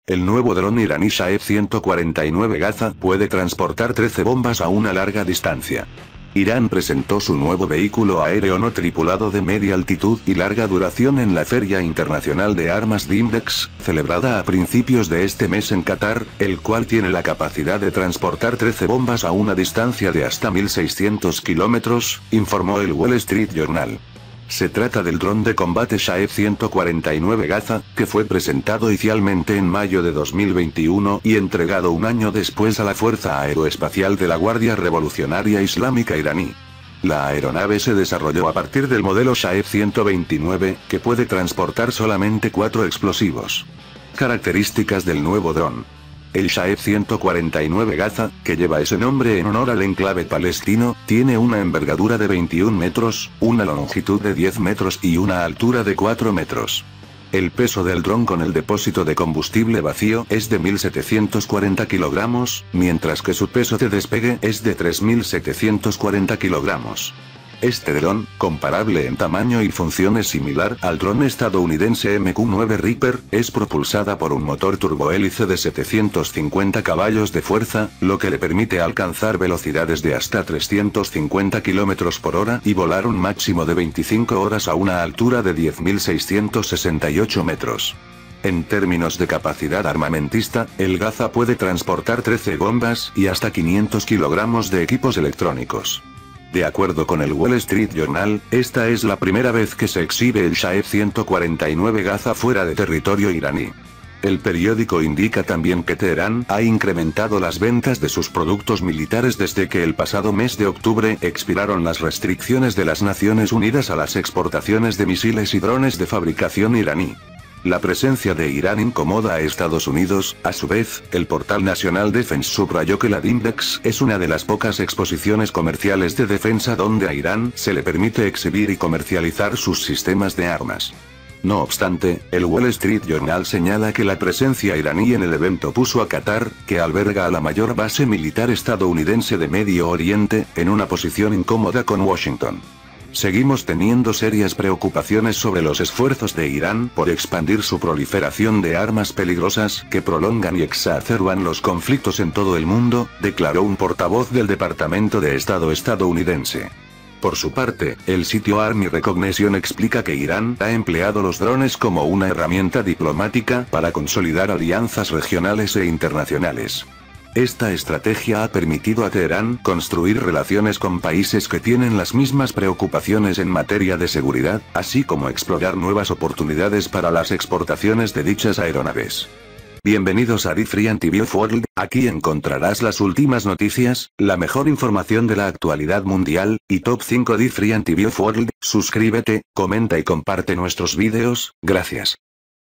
El nuevo dron iraní Shahed-149 Gaza puede transportar 13 bombas a una larga distancia. Irán presentó su nuevo vehículo aéreo no tripulado de media altitud y larga duración en la Feria Internacional de Armas de Index, celebrada a principios de este mes en Qatar, el cual tiene la capacidad de transportar 13 bombas a una distancia de hasta 1.600 kilómetros, informó el Wall Street Journal. Se trata del dron de combate Shahed-149 Gaza, que fue presentado oficialmente en mayo de 2021 y entregado un año después a la Fuerza Aeroespacial de la Guardia Revolucionaria Islámica iraní. La aeronave se desarrolló a partir del modelo Shahed-129, que puede transportar solamente 4 explosivos. Características del nuevo dron. El Shahed-149 Gaza, que lleva ese nombre en honor al enclave palestino, tiene una envergadura de 21 metros, una longitud de 10 metros y una altura de 4 metros. El peso del dron con el depósito de combustible vacío es de 1.740 kilogramos, mientras que su peso de despegue es de 3.740 kilogramos. Este dron, comparable en tamaño y funciones similar al dron estadounidense MQ-9 Reaper, es propulsada por un motor turbohélice de 750 caballos de fuerza, lo que le permite alcanzar velocidades de hasta 350 km por hora y volar un máximo de 25 horas a una altura de 10.668 metros. En términos de capacidad armamentista, el Gaza puede transportar 13 bombas y hasta 500 kilogramos de equipos electrónicos. De acuerdo con el Wall Street Journal, esta es la primera vez que se exhibe el Shahed-149 Gaza fuera de territorio iraní. El periódico indica también que Teherán ha incrementado las ventas de sus productos militares desde que el pasado mes de octubre expiraron las restricciones de las Naciones Unidas a las exportaciones de misiles y drones de fabricación iraní. La presencia de Irán incomoda a Estados Unidos. A su vez, el portal National Defense subrayó que la DIMDEX es una de las pocas exposiciones comerciales de defensa donde a Irán se le permite exhibir y comercializar sus sistemas de armas. No obstante, el Wall Street Journal señala que la presencia iraní en el evento puso a Qatar, que alberga a la mayor base militar estadounidense de Medio Oriente, en una posición incómoda con Washington. Seguimos teniendo serias preocupaciones sobre los esfuerzos de Irán por expandir su proliferación de armas peligrosas que prolongan y exacerban los conflictos en todo el mundo, declaró un portavoz del Departamento de Estado estadounidense. Por su parte, el sitio Army Recognition explica que Irán ha empleado los drones como una herramienta diplomática para consolidar alianzas regionales e internacionales. Esta estrategia ha permitido a Teherán construir relaciones con países que tienen las mismas preocupaciones en materia de seguridad, así como explorar nuevas oportunidades para las exportaciones de dichas aeronaves. Bienvenidos a Free Antivirus World, aquí encontrarás las últimas noticias, la mejor información de la actualidad mundial, y Top 5 de Free Antivirus World. Suscríbete, comenta y comparte nuestros vídeos, gracias.